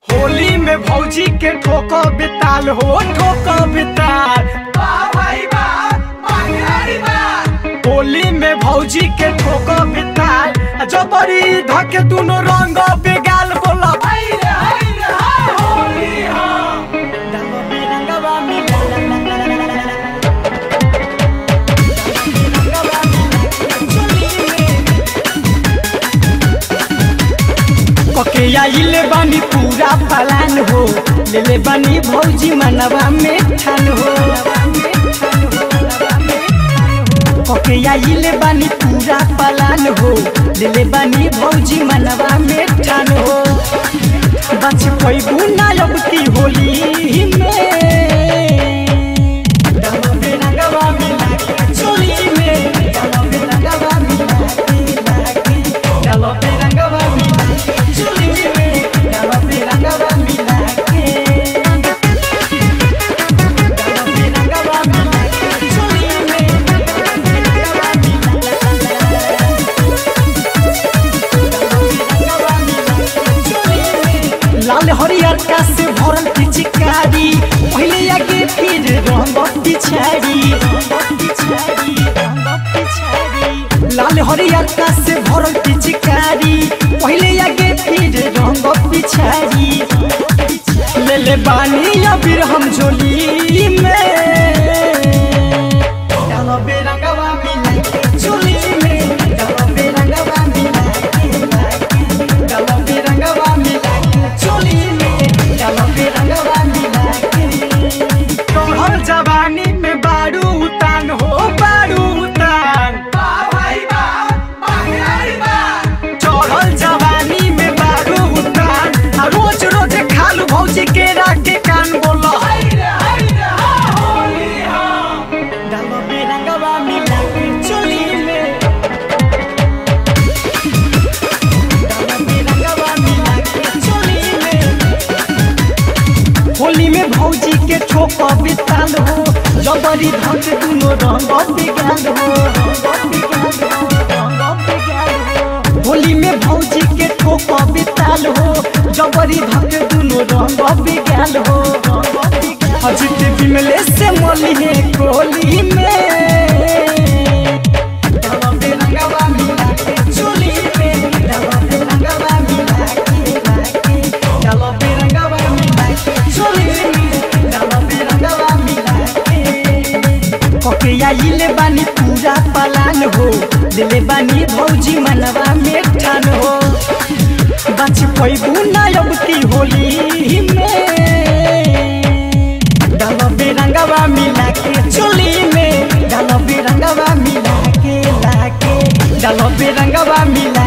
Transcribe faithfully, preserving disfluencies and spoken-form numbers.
होली में भौजी के ठोको बिताल हो ठोको बिताल होली में भौजी के ठोको बिताल जो बड़ी धके दोनों रंग बेगाल बोला आइले बानी पूरा पलान हो ले ले बानी भौजी मनवा में ठान हो ओके आइले बानी पूरा पलान हो ले ले बानी भौजी मनवा में ठान हो बच कोई गुना अब की होली में लाल हरियर का से भरल पिचकारी पहले आगे फिर रंग पिछाड़ी लाल हरियर का से भरल पिचकारी पहले आगे फिर रंग पिछाड़ी ले ले बानी अबीर हम झोली में बेरंगवा मिला के झोली में बेरंगवा मिला के बेरंगवा मिला तोहर जवानी में बारू उतान हो बारू उतान चढ़ल जवानी में बारू उतान रोज रोज खालू भौजी के राके कान बोलो बेरंगवा मिला के चोली में बेरंगवा मिला के चोली में होली में भौजी के ठोको बिताल हो जबरी धक दुनो रंग बिगाल हो होली में भौजी के ठोको बिताल हो जबरी धक दुनो रंग बिगाल हो अजित बिमले से मोली है कोली में बेरंगवा मिला के चोली में बेरंगवा मिला के बेरंगवा मिला के चोली में आइले बानी पूरा पलान हो ले बानी भौजी मनवा में ठान हो बच कोई गुना अब की होली में डाल बेरंगवा मिला के चोली में डाल बेरंगवा मिला के लाके डाल बेरंगवा मिला